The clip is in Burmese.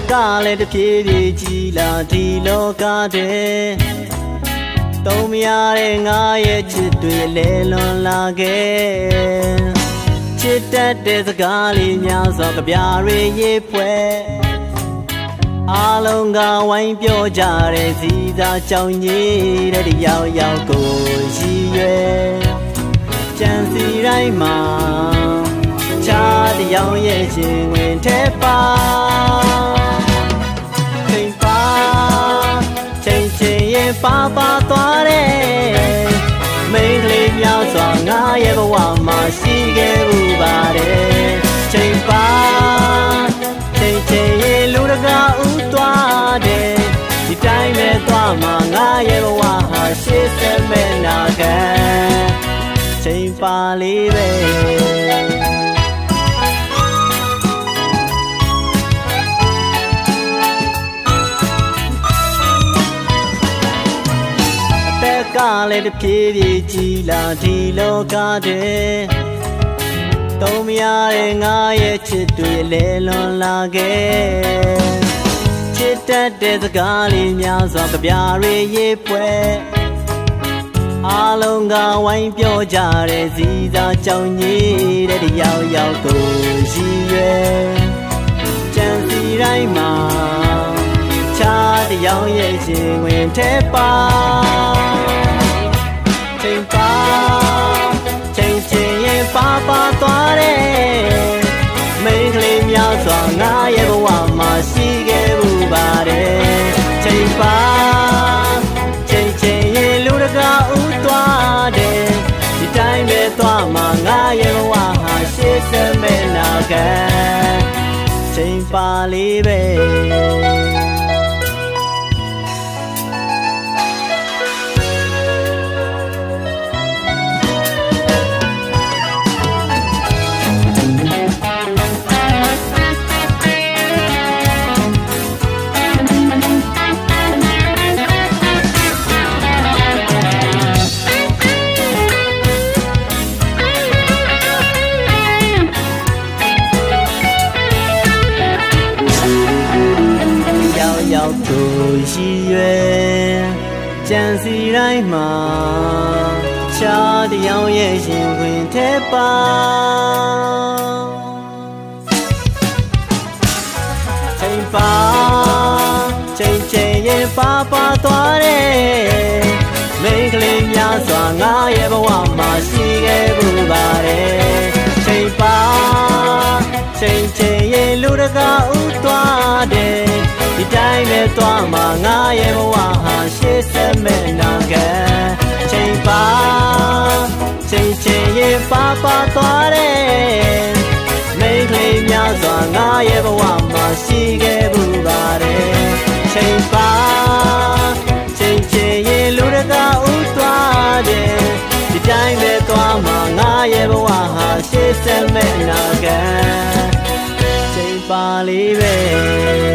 လည်းတစ်ပြေးပြေးကြီးလာဒီလောကတဲ့သုံးမရတဲ့ငါရဲ့ချစ်တွေလဲလွန်လာခဲ့ချစ်တတ်တဲ့စကားလေးများစွာကြပြတွေရေးပွဲအားလုံးကဝိုင်းပြောကြတဲ့စီသာကြောင်ကြီးတဲ့တယောက်ယောက်ကိုရည်ရွယ်ကြံစီတိုင်းမှာချားတယောက်ရဲ့ရှင်ဝင်ထဲပါချိန်ပါချိန်ချင်းရင်ပါပါသွားတယ်မိန်းကလေးများစွာငါရဲ့ဘဝမှာရှိခဲ့ဘူးပါတယ်ချိန်ပါချိန်ချင်းရင်လူတကာဥသွားတယ်ဒီတိုင်းပဲသွားမှာငါရဲ့ဘဝဟာရှေ့ဆက်မဲ့နာခံချိန်ပါလေးပဲကလည်းတစ်ပြေးပြေးကြီးလာဒီလောကတဲ့သုံးမရတဲ့ငါရဲ့ချစ်တွေလဲလွန်လာခဲ့ချစ်တတ်တဲ့စကားလေးများစွာကြပြတွေရေးပွဲအားလုံးကဝိုင်းပြောကြတဲ့စီသာကြောင်ကြီးတဲ့တယောက်ယောက်ကိုရည်ရွယ်ကြံစီတိုင်းမှာချားတယောက်ရဲ့ရှင်ဝင်ထဲပါချိန်ပါချိန်ချင်းရင်ပါပါသွားတယ်မိန်းကလေးများစွာငါရဲ့ဘဝမှာရှိခဲ့ဘူးပါတယ်ချိန်ပါချိန်ချင်းရင်လူတကာဥသွားတယ်ဒီတိုင်းပဲသွားမှာငါရဲ့ဘဝဟာရှေ့ဆက်မဲ့နာခံချိန်ပါလေးပဲရောက်ကိုရည်ရွယ်ကြံစီတိုင်းမှာချားတယောက်ရဲ့ရှင်ဝင်ထဲပါချိန်ပါချိန်ချိန်ရင်ပါပါသွားတယ်မိန်းကလေးများစွာငါရဲ့ဘဝမှာရှိခဲ့ဘူးပါတယ်ချိန်ပါချိန်ချိန်ရင်လူတကာဥသွားတယ်ဒီတိုင်းပဲသွားမှာငါရဲ့ဘဝဟာရှေ့ဆက်မဲ့နာခံချိန်ပါချိန်ချိန်ရင်ပါပါသွားတယ်မိန်းကလေးများစွာငါရဲ့ဘဝမှာရှိခဲ့ဘူးပါတယ်ချိန်ပါချိန်ချိန်ရင်လူတကာဥသွားတယ်ဒီတိုင်းပဲသွားမှာငါရဲ့ဘဝဟာရှေ့ဆက်မဲ့နာခံချိန်ပါလေးပဲ